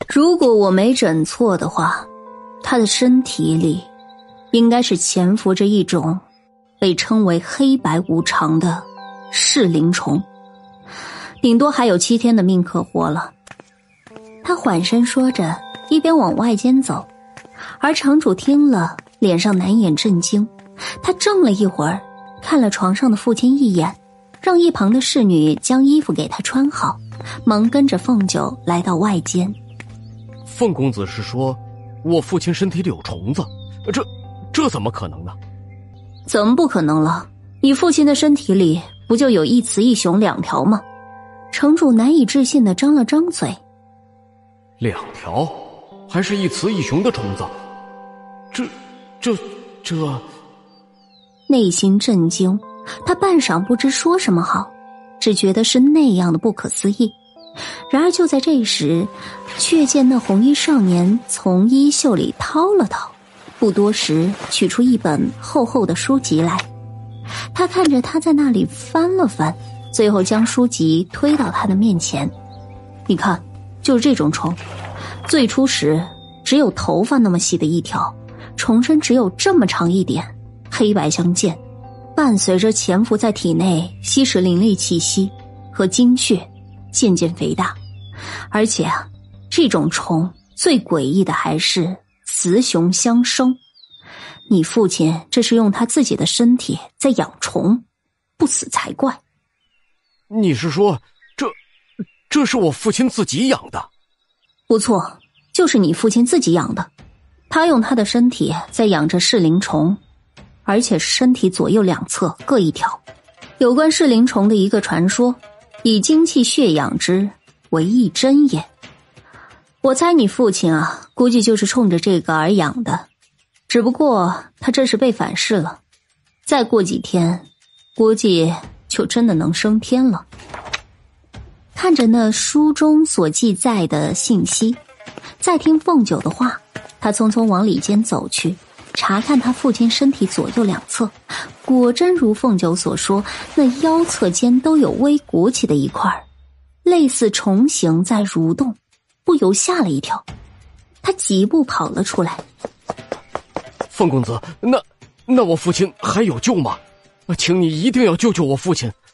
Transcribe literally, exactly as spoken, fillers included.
如果我没诊错的话，他的身体里应该是潜伏着一种被称为黑白无常的噬灵虫，顶多还有七天的命可活了。他缓声说着，一边往外间走，而场主听了，脸上难掩震惊。他怔了一会儿，看了床上的父亲一眼，让一旁的侍女将衣服给他穿好，忙跟着凤九来到外间。 凤公子是说我父亲身体里有虫子，这这怎么可能呢？ 怎么不可能了？你父亲的身体里不就有一雌一雄两条吗？城主难以置信地张了张嘴。 两条？还是一雌一雄的虫子？这这这…… 内心震惊，他半晌不知说什么好，只觉得是那样的不可思议。然而就在这时，却见那红衣少年从衣袖里掏了掏，不多时取出一本厚厚的书籍来。他看着他在那里翻了翻，最后将书籍推到他的面前。你看，就是这种虫，最初时只有头发那么细的一条，虫身只有这么长一点，黑白相间，伴随着潜伏在体内吸食灵力气息和精血，渐渐肥大。而且啊，这种虫最诡异的还是雌雄相生。你父亲这是用他自己的身体在养虫，不死才怪。 你是说这这是我父亲自己养的？ 不错，就是你父亲自己养的。他用他的身体在养着噬灵虫，而且身体左右两侧各一条。有关噬灵虫的一个传说，以精气血养之，为一真也。我猜你父亲啊，估计就是冲着这个而养的，只不过他这是被反噬了，再过几天估计就真的能升天了。看着那书中所记载的信息，再听凤九的话，他匆匆往里间走去，查看他父亲身体左右两侧，果真如凤九所说，那腰侧间都有微鼓起的一块，类似虫形在蠕动，不由吓了一跳。他几步跑了出来。 凤公子，那那我父亲还有救吗？请你一定要救救我父亲，